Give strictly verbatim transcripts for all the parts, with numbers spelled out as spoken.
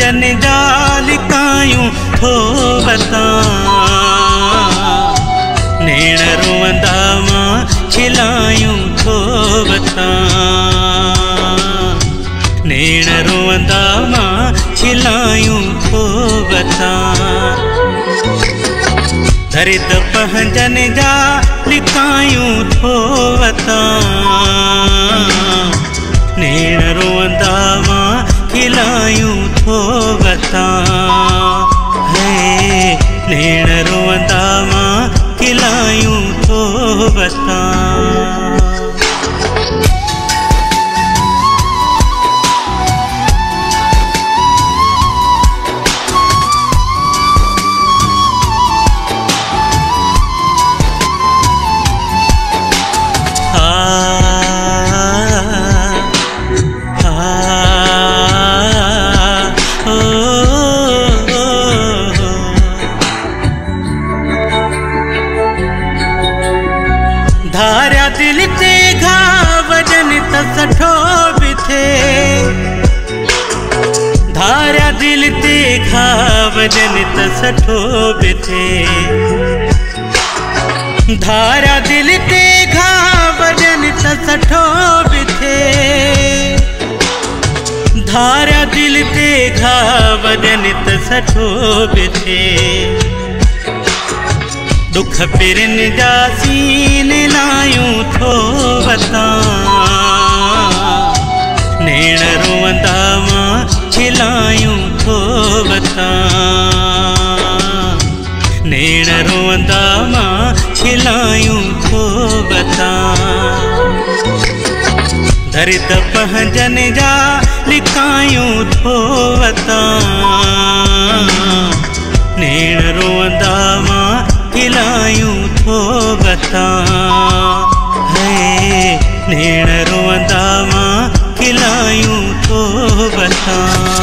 पहंजन जा लिकायूं थो वतां। नेण रोवंदा मां खिलायूं थो वतां। नेण रोवंदा मां खिलायूं थो वतां। दर्द पहंजन जा लिकायूं थो वतां। नेण रोवंदा मां खिलायूं थो वतां। हे नेण रोवंदा मां खिलायूं थो वतां। धारिया दिल ते घाव वजन त सठो बि थे। धारिया दिल ते घाव वजन त सठो बि थे। धारिया दिल ते घाव वजन त सठो बि थे। धारिया दिल ते घाव वजन त सठो बि थे। दुख पिरन जा सीन लायूं थो वतां। नेण रोवंदा मां खिलायूं थो वतां। नेण रोवंदा मां खिलायूं थो वतां। दर्द पहंजन जा लिकायूं थो वतां। नेण रोवंदा मां खिलायूं थो वतां। हे नेण रोवंदा मां खिलायूं थो वतां।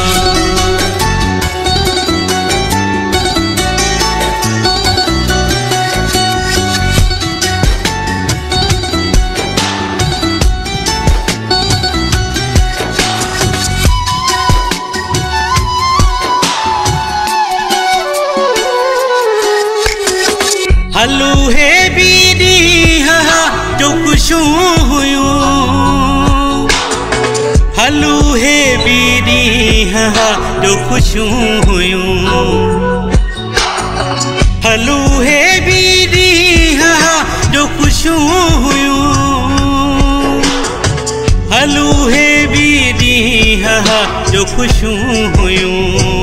हलू हे बी ॾींहं जो खुशियूं हुयूं। हलू हे बी ॾींहं जो खुशियूं हुयूं। हलू हे बी ॾींहं जो खुशियूं हुयूं। हलू हे बी ॾींहं जो खुशियूं हुयूं।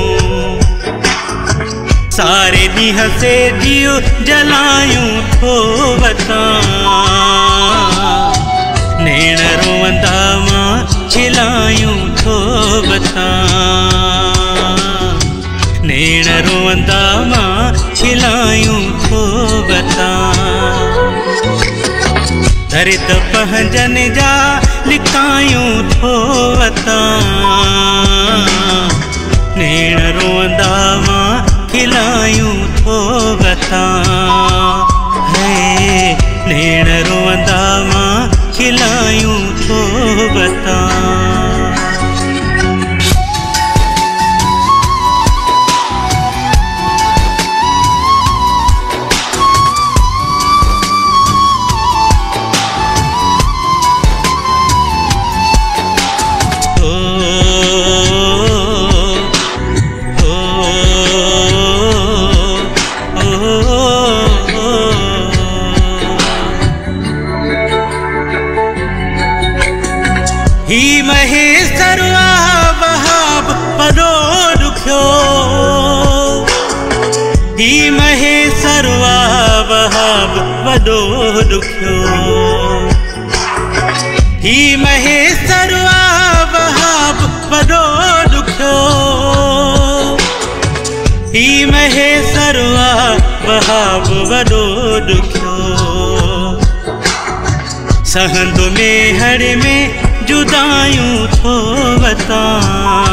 सारे ॾींहं से दियो जलायूं थो वतां। नेण रोवंदा मां खिलायूं थो वतां। नेण रोवंदा मां खिलायूं थो वतां। दर्द पहंजन जा लिकायूं थो वतां। नेण रोवंदा मां खिलायूं थो वतां। हे नेण रोवंदा मां खिलायूं थो वतां। ही महेश्वर वहाब वॾो ॾुखियो। ही महेश्वर वहाब वॾो ॾुखियो। ही महेश्वर वहाब वॾो ॾुखियो। ही महेश्वर वहाब वॾो ॾुखियो। सहंदो में हड़ में जुदायूं थो वतां।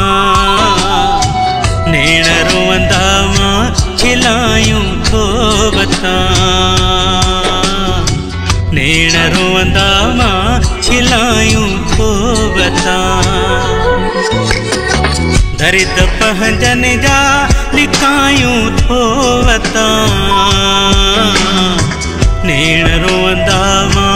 नेण रोवंदा मां खिलायूं थो वतां। नेण रोवंदा मां खिलायूं थो वतां। दर्द पंहिंजन जा लिकायूं थो वतां। नेण रोअंदा